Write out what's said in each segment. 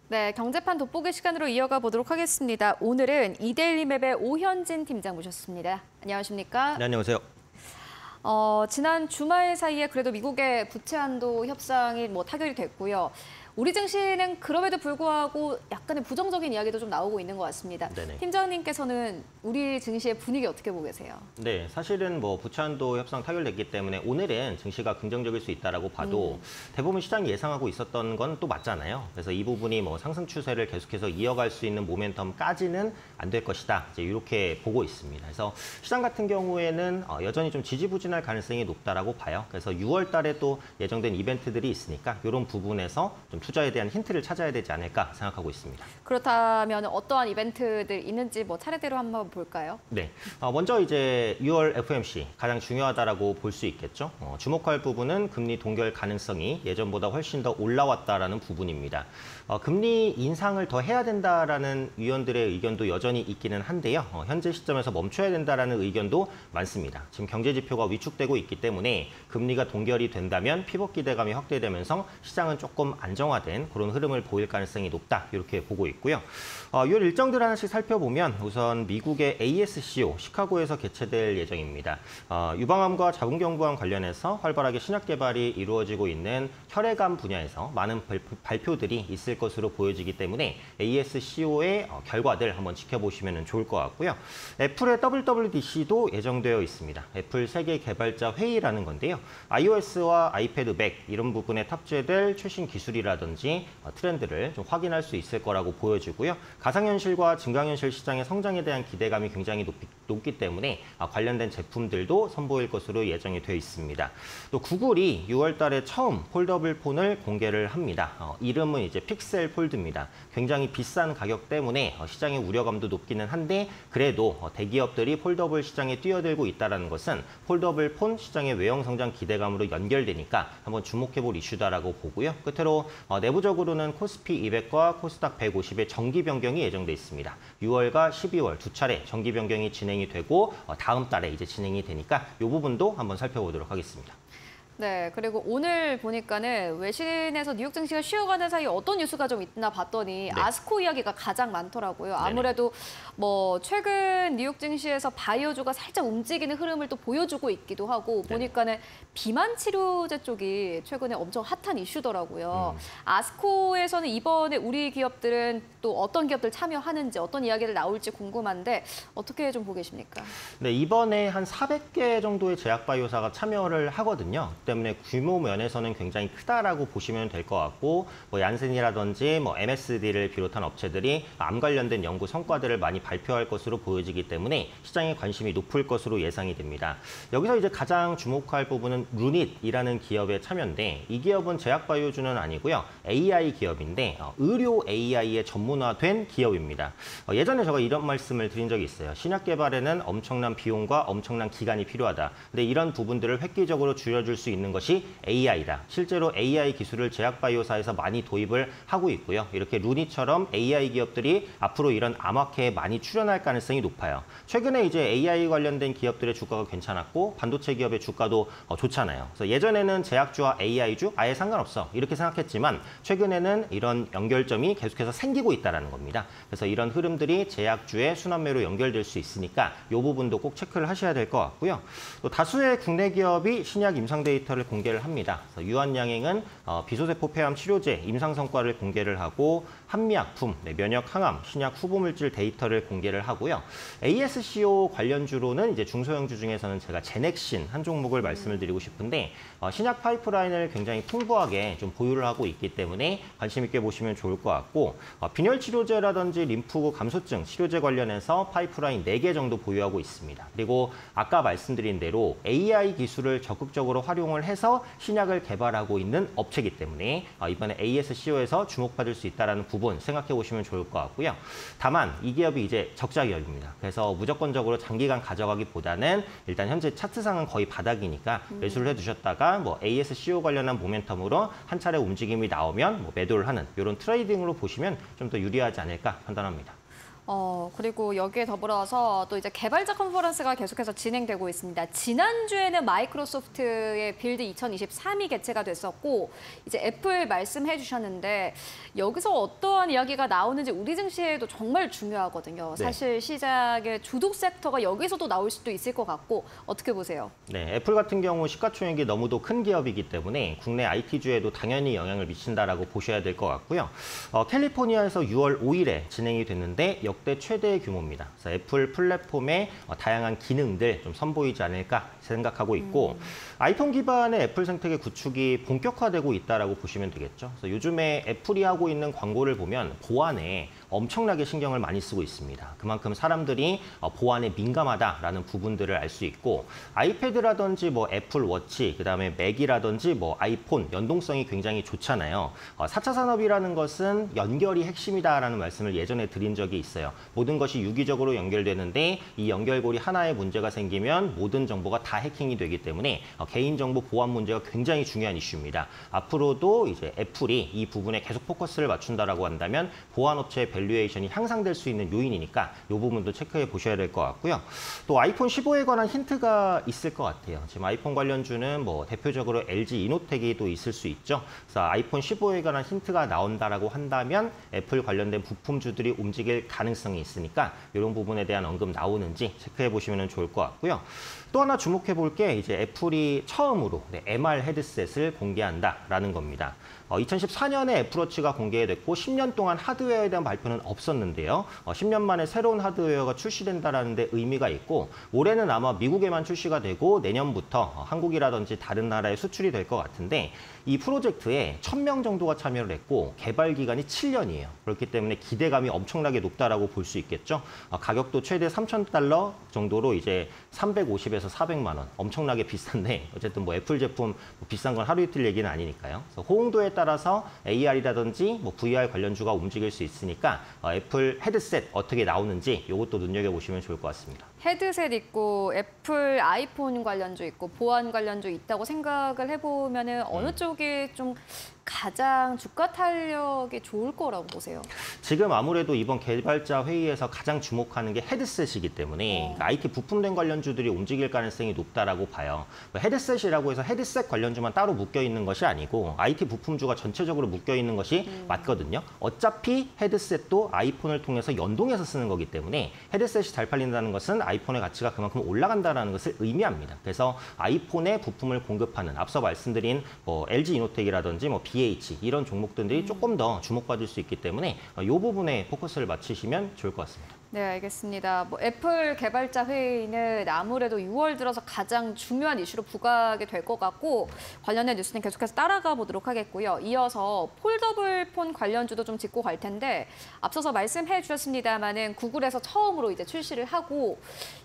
네, 경제판 돋보기 시간으로 이어가 보도록 하겠습니다. 오늘은 이데일리맵의 오현진 팀장 모셨습니다. 안녕하십니까? 네, 안녕하세요. 지난 주말 사이에 그래도 미국의 부채 한도 협상이 타결이 됐고요. 우리 증시는 그럼에도 불구하고 약간의 부정적인 이야기도 좀 나오고 있는 것 같습니다. 네네. 팀장님께서는 우리 증시의 분위기 어떻게 보고 계세요? 네, 사실은 부채 한도 협상 타결됐기 때문에 오늘은 증시가 긍정적일 수 있다라고 봐도 대부분 시장이 예상하고 있었던 건 또 맞잖아요. 그래서 이 부분이 상승 추세를 계속해서 이어갈 수 있는 모멘텀까지는 안 될 것이다. 이제 이렇게 보고 있습니다. 그래서 시장 같은 경우에는 여전히 좀 지지부진할 가능성이 높다라고 봐요. 그래서 6월 달에 또 예정된 이벤트들이 있으니까 이런 부분에서 좀 투자에 대한 힌트를 찾아야 되지 않을까 생각하고 있습니다. 그렇다면 어떠한 이벤트들 있는지 차례대로 한번 볼까요? 네, 먼저 이제 6월 FOMC 가장 중요하다라고 볼 수 있겠죠. 주목할 부분은 금리 동결 가능성이 예전보다 훨씬 더 올라왔다라는 부분입니다. 금리 인상을 더 해야 된다라는 위원들의 의견도 여전히 있기는 한데요. 현재 시점에서 멈춰야 된다라는 의견도 많습니다. 지금 경제 지표가 위축되고 있기 때문에 금리가 동결이 된다면 피벗 기대감이 확대되면서 시장은 조금 안정화된 그런 흐름을 보일 가능성이 높다. 이렇게 보고 있고요. 6월 일정들 하나씩 살펴보면 우선 미국의 ASCO 시카고에서 개최될 예정입니다. 유방암과 자궁경부암 관련해서 활발하게 신약 개발이 이루어지고 있는 혈액암 분야에서 많은 발표들이 있을 것으로 보여지기 때문에 ASCO의 결과들 한번 지켜보시면 좋을 것 같고요. 애플의 WWDC도 예정되어 있습니다. 애플 세계 개발자 회의라는 건데요. iOS와 아이패드 맥 이런 부분에 탑재될 최신 기술이라든지 트렌드를 좀 확인할 수 있을 거라고 보여지고요. 가상현실과 증강현실 시장의 성장에 대한 기대감이 굉장히 높기 때문에 관련된 제품들도 선보일 것으로 예정이 되어 있습니다. 또 구글이 6월 달에 처음 폴더블 폰을 공개를 합니다. 이름은 이제 픽셀 폴드입니다. 굉장히 비싼 가격 때문에 시장의 우려감도 높기는 한데 그래도 대기업들이 폴더블 시장에 뛰어들고 있다는 것은 폴더블 폰 시장의 외형 성장 기대감으로 연결되니까 한번 주목해볼 이슈다라고 보고요. 끝으로 내부적으로는 코스피 200과 코스닥 150의 정기 변경이 예정돼 있습니다. 6월과 12월 두 차례 정기 변경이 진행이 되고 다음 달에 이제 진행이 되니까 이 부분도 한번 살펴보도록 하겠습니다. 네, 그리고 오늘 보니까는 외신에서 뉴욕 증시가 쉬어가는 사이에 어떤 뉴스가 좀 있나 봤더니 네. 아스코 이야기가 가장 많더라고요. 아무래도 최근 뉴욕 증시에서 바이오주가 살짝 움직이는 흐름을 또 보여주고 있기도 하고 보니까는 비만 치료제 쪽이 최근에 엄청 핫한 이슈더라고요. 아스코에서는 이번에 우리 기업들은 또 어떤 기업들 참여하는지 어떤 이야기를 나올지 궁금한데 어떻게 좀 보고 계십니까? 네, 이번에 한 400개 정도의 제약바이오사가 참여를 하거든요. 때문에 규모 면에서는 굉장히 크다라고 보시면 될 것 같고 얀센이라든지 MSD를 비롯한 업체들이 암 관련된 연구 성과들을 많이 발표할 것으로 보여지기 때문에 시장의 관심이 높을 것으로 예상이 됩니다. 여기서 이제 가장 주목할 부분은 루닛이라는 기업의 참여인데 이 기업은 제약바이오주는 아니고요. AI 기업인데 의료 AI에 전문화된 기업입니다. 예전에 제가 이런 말씀을 드린 적이 있어요. 신약 개발에는 엄청난 비용과 엄청난 기간이 필요하다. 근데 이런 부분들을 획기적으로 줄여줄 수 있는 것이 AI다. 실제로 AI 기술을 제약바이오사에서 많이 도입을 하고 있고요. 이렇게 루닛처럼 AI 기업들이 앞으로 이런 암학회에 많이 출연할 가능성이 높아요. 최근에 이제 AI 관련된 기업들의 주가가 괜찮았고 반도체 기업의 주가도 좋잖아요. 그래서 예전에는 제약주와 AI주 아예 상관없어 이렇게 생각했지만 최근에는 이런 연결점이 계속해서 생기고 있다는 겁니다. 그래서 이런 흐름들이 제약주의 순환매로 연결될 수 있으니까 이 부분도 꼭 체크를 하셔야 될 것 같고요. 또 다수의 국내 기업이 신약 임상 데이터를 공개를 합니다. 유한양행은 비소세포 폐암 치료제 임상 성과를 공개를 하고 한미약품, 면역 항암, 신약 후보물질 데이터를 공개를 하고요. ASCO 관련주로는 이제 중소형주 중에서는 제가 제넥신 한 종목을 말씀을 드리고 싶은데 신약 파이프라인을 굉장히 풍부하게 좀 보유를 하고 있기 때문에 관심 있게 보시면 좋을 것 같고 빈혈 치료제라든지 림프구 감소증 치료제 관련해서 파이프라인 4개 정도 보유하고 있습니다. 그리고 아까 말씀드린 대로 AI 기술을 적극적으로 활용을 해서 신약을 개발하고 있는 업체이기 때문에 이번에 ASCO에서 주목받을 수 있다는 부분 생각해 보시면 좋을 것 같고요. 다만 이 기업이 이제 적자 기업입니다. 그래서 무조건적으로 장기간 가져가기보다는 일단 현재 차트상은 거의 바닥이니까 매수를 해두셨다가 ASCO 관련한 모멘텀으로 한 차례 움직임이 나오면 매도를 하는 이런 트레이딩으로 보시면 좀 더 유리하지 않을까 판단합니다. 그리고 여기에 더불어서 또 이제 개발자 컨퍼런스가 계속해서 진행되고 있습니다. 지난주에는 마이크로소프트의 빌드 2023이 개최가 됐었고, 이제 애플 말씀해 주셨는데, 여기서 어떠한 이야기가 나오는지 우리 증시에도 정말 중요하거든요. 네. 사실 시장의 주도 섹터가 여기서도 나올 수도 있을 것 같고, 어떻게 보세요? 네, 애플 같은 경우 시가총액이 너무도 큰 기업이기 때문에 국내 IT주에도 당연히 영향을 미친다라고 보셔야 될 것 같고요. 캘리포니아에서 6월 5일에 진행이 됐는데 역대 최대의 규모입니다. 그래서 애플 플랫폼의 다양한 기능들 좀 선보이지 않을까 생각하고 있고 아이폰 기반의 애플 생태계 구축이 본격화되고 있다라고 보시면 되겠죠. 그래서 요즘에 애플이 하고 있는 광고를 보면 보안에 엄청나게 신경을 많이 쓰고 있습니다. 그만큼 사람들이 보안에 민감하다라는 부분들을 알 수 있고 아이패드라든지 뭐 애플 워치, 그다음에 맥이라든지 뭐 아이폰 연동성이 굉장히 좋잖아요. 4차 산업이라는 것은 연결이 핵심이다라는 말씀을 예전에 드린 적이 있어요. 모든 것이 유기적으로 연결되는데 이 연결고리 하나에 문제가 생기면 모든 정보가 다 해킹이 되기 때문에 개인정보 보안 문제가 굉장히 중요한 이슈입니다. 앞으로도 이제 애플이 이 부분에 계속 포커스를 맞춘다라고 한다면 보안업체의 밸류에이션이 향상될 수 있는 요인이니까 이 부분도 체크해 보셔야 될 것 같고요. 또 아이폰 15에 관한 힌트가 있을 것 같아요. 지금 아이폰 관련주는 뭐 대표적으로 LG 이노텍이 또 있을 수 있죠. 그래서 아이폰 15에 관한 힌트가 나온다라고 한다면 애플 관련된 부품주들이 움직일 가능성이 있으니까 이런 부분에 대한 언급 나오는지 체크해 보시면 좋을 것 같고요. 또 하나 주목해 볼 게 이제 애플이 처음으로 MR 헤드셋을 공개한다라는 겁니다. 2014년에 애플워치가 공개됐고 10년 동안 하드웨어에 대한 발표는 없었는데요. 10년 만에 새로운 하드웨어가 출시된다는 데 의미가 있고 올해는 아마 미국에만 출시가 되고 내년부터 한국이라든지 다른 나라에 수출이 될 것 같은데 이 프로젝트에 1000명 정도가 참여를 했고 개발 기간이 7년이에요. 그렇기 때문에 기대감이 엄청나게 높다라고 볼 수 있겠죠. 가격도 최대 $3,000 정도로 이제 350에서 400만 원. 엄청나게 비싼데 어쨌든 뭐 애플 제품 비싼 건 하루 이틀 얘기는 아니니까요. 그래서 호응도에 따라서 AR이라든지 뭐 VR 관련주가 움직일 수 있으니까 애플 헤드셋 어떻게 나오는지 이것도 눈여겨보시면 좋을 것 같습니다. 헤드셋 있고 애플 아이폰 관련주 있고 보안 관련주 있다고 생각을 해보면은 어느 쪽이 좀 가장 주가 탄력이 좋을 거라고 보세요? 지금 아무래도 이번 개발자 회의에서 가장 주목하는 게 헤드셋이기 때문에 IT 부품된 관련주들이 움직일 가능성이 높다라고 봐요. 헤드셋이라고 해서 헤드셋 관련주만 따로 묶여 있는 것이 아니고 IT 부품주가 전체적으로 묶여 있는 것이 맞거든요. 어차피 헤드셋도 아이폰을 통해서 연동해서 쓰는 거기 때문에 헤드셋이 잘 팔린다는 것은 아이폰의 가치가 그만큼 올라간다는 것을 의미합니다. 그래서 아이폰의 부품을 공급하는 앞서 말씀드린 뭐 LG 이노텍이라든지 뭐 BH 이런 종목들이 조금 더 주목받을 수 있기 때문에 이 부분에 포커스를 맞추시면 좋을 것 같습니다. 네, 알겠습니다. 뭐 애플 개발자 회의는 아무래도 6월 들어서 가장 중요한 이슈로 부각이 될 것 같고 관련된 뉴스는 계속해서 따라가 보도록 하겠고요. 이어서 폴더블 폰 관련주도 좀 짚고 갈 텐데 앞서서 말씀해 주셨습니다마는 구글에서 처음으로 이제 출시를 하고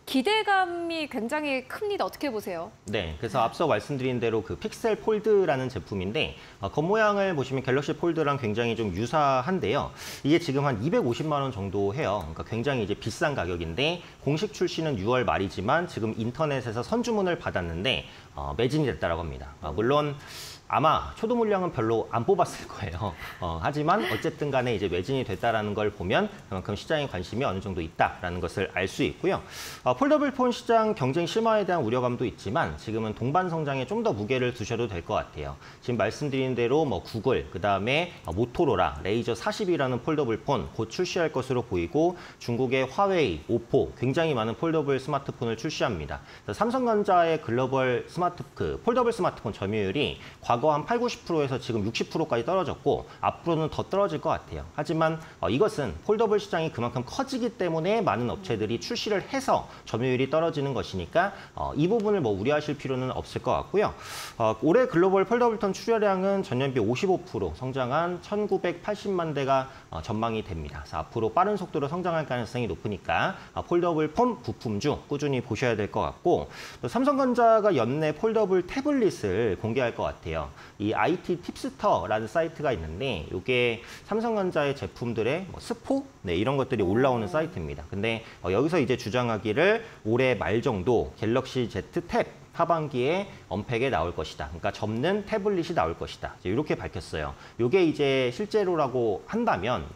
기대감이 굉장히 큽니다. 어떻게 보세요? 네, 그래서 앞서 말씀드린 대로 그 픽셀 폴드라는 제품인데 겉모양을 보시면 갤럭시 폴드랑 굉장히 좀 유사한데요. 이게 지금 한 250만 원 정도 해요. 그러니까 굉장히 이제 비싼 가격인데 공식 출시는 6월 말이지만 지금 인터넷에서 선주문을 받았는데 매진이 됐다고 합니다. 물론 아마 초도 물량은 별로 안 뽑았을 거예요. 하지만 어쨌든 간에 이제 매진이 됐다라는 걸 보면 그만큼 시장에 관심이 어느 정도 있다라는 것을 알 수 있고요. 폴더블 폰 시장 경쟁 심화에 대한 우려감도 있지만 지금은 동반 성장에 좀 더 무게를 두셔도 될 것 같아요. 지금 말씀드린 대로 뭐 구글, 그다음에 모토로라, 레이저 40이라는 폴더블 폰 곧 출시할 것으로 보이고 중국의 화웨이, 오포 굉장히 많은 폴더블 스마트폰을 출시합니다. 삼성전자의 글로벌 폴더블 스마트폰 점유율이 과거 한 80~90%에서 지금 60%까지 떨어졌고 앞으로는 더 떨어질 것 같아요. 하지만 이것은 폴더블 시장이 그만큼 커지기 때문에 많은 업체들이 출시를 해서 점유율이 떨어지는 것이니까 이 부분을 뭐 우려하실 필요는 없을 것 같고요. 올해 글로벌 폴더블폰 출하량은 전년비 55% 성장한 1980만 대가 전망이 됩니다. 그래서 앞으로 빠른 속도로 성장할 가능성이 높으니까 폴더블 폰 부품주 꾸준히 보셔야 될 것 같고 또 삼성전자가 연내 폴더블 태블릿을 공개할 것 같아요. 이 IT 팁스터라는 사이트가 있는데 이게 삼성전자의 제품들의 뭐 스포 이런 것들이 올라오는 사이트입니다. 근데 여기서 이제 주장하기를 올해 말 정도 갤럭시 Z 탭 하반기에 언팩에 나올 것이다. 그러니까 접는 태블릿이 나올 것이다. 이렇게 밝혔어요. 이게 이제 실제로라고 한다면 이제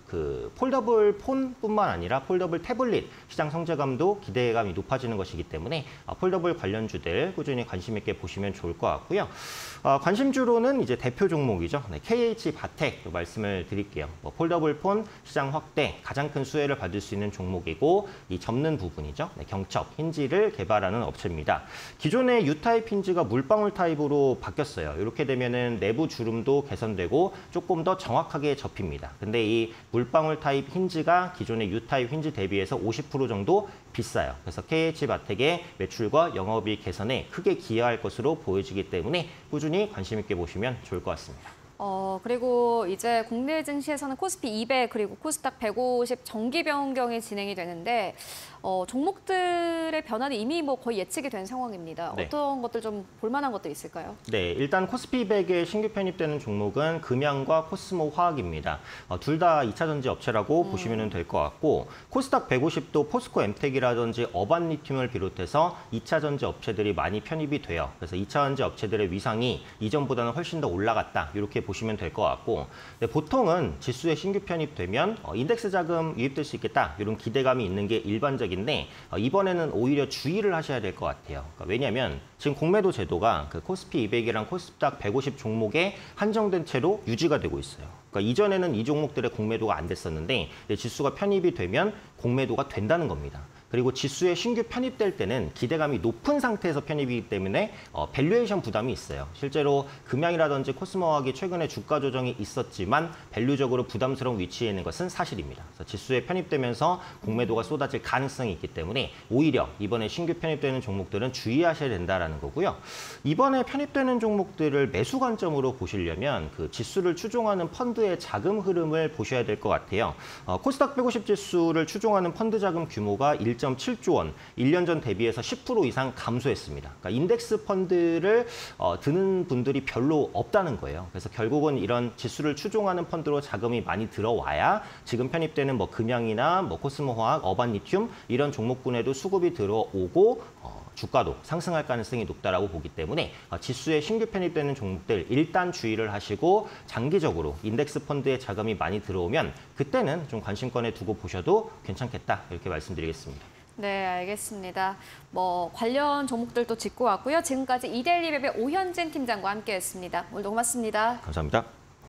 그 폴더블 폰뿐만 아니라 폴더블 태블릿 시장 성장감도 기대감이 높아지는 것이기 때문에 폴더블 관련주들 꾸준히 관심 있게 보시면 좋을 것 같고요. 관심주로는 이제 대표 종목이죠. 네, KH 바텍 말씀을 드릴게요. 뭐 폴더블 폰 시장 확대 가장 큰 수혜를 받을 수 있는 종목이고 이 접는 부분이죠. 네, 경첩 힌지를 개발하는 업체입니다. 기존의 U타입 힌지가 물방울 타입으로 바뀌었어요. 이렇게 되면은 내부 주름도 개선되고 조금 더 정확하게 접힙니다. 근데 이 물방울 타입 힌지가 기존의 U타입 힌지 대비해서 50% 정도 비싸요. 그래서 KH바텍의 매출과 영업이익 개선에 크게 기여할 것으로 보여지기 때문에 꾸준히 관심 있게 보시면 좋을 것 같습니다. 그리고 이제 국내 증시에서는 코스피 200 그리고 코스닥 150 정기 변경이 진행이 되는데 종목들의 변화는 이미 뭐 거의 예측이 된 상황입니다. 네. 어떤 것들 좀 볼만한 것도 있을까요? 네, 일단 코스피 100에 신규 편입되는 종목은 금양과 코스모 화학입니다. 둘 다 2차 전지 업체라고 보시면 될 것 같고 코스닥 150도 포스코 엠텍이라든지 어반리튬을 비롯해서 2차 전지 업체들이 많이 편입이 돼요. 그래서 2차 전지 업체들의 위상이 이전보다는 훨씬 더 올라갔다. 이렇게 보시면 될 것 같고 보통은 지수에 신규 편입되면 인덱스 자금 유입될 수 있겠다. 이런 기대감이 있는 게 일반적인데 이번에는 오히려 주의를 하셔야 될 것 같아요. 그러니까 왜냐하면 지금 공매도 제도가 그 코스피 200이랑 코스닥 150 종목에 한정된 채로 유지가 되고 있어요. 그러니까 이전에는 이 종목들의 공매도가 안 됐었는데 지수가 편입이 되면 공매도가 된다는 겁니다. 그리고 지수에 신규 편입될 때는 기대감이 높은 상태에서 편입이기 때문에 밸류에이션 부담이 있어요. 실제로 금양이라든지 코스모화학이 최근에 주가 조정이 있었지만 밸류적으로 부담스러운 위치에 있는 것은 사실입니다. 그래서 지수에 편입되면서 공매도가 쏟아질 가능성이 있기 때문에 오히려 이번에 신규 편입되는 종목들은 주의하셔야 된다는 거고요. 이번에 편입되는 종목들을 매수 관점으로 보시려면 그 지수를 추종하는 펀드의 자금 흐름을 보셔야 될 것 같아요. 코스닥 150 지수를 추종하는 펀드 자금 규모가 1.7조 원, 1년 전 대비해서 10% 이상 감소했습니다. 그러니까 인덱스 펀드를 드는 분들이 별로 없다는 거예요. 그래서 결국은 이런 지수를 추종하는 펀드로 자금이 많이 들어와야 지금 편입되는 뭐 금양이나 뭐 코스모화학, 어반리튬 이런 종목군에도 수급이 들어오고 주가도 상승할 가능성이 높다라고 보기 때문에 지수에 신규 편입되는 종목들 일단 주의를 하시고 장기적으로 인덱스 펀드에 자금이 많이 들어오면 그때는 좀 관심권에 두고 보셔도 괜찮겠다 이렇게 말씀드리겠습니다. 네, 알겠습니다. 뭐 관련 종목들도 짚고 왔고요. 지금까지 이데일리랩의 오현진 팀장과 함께했습니다. 오늘도 고맙습니다. 감사합니다.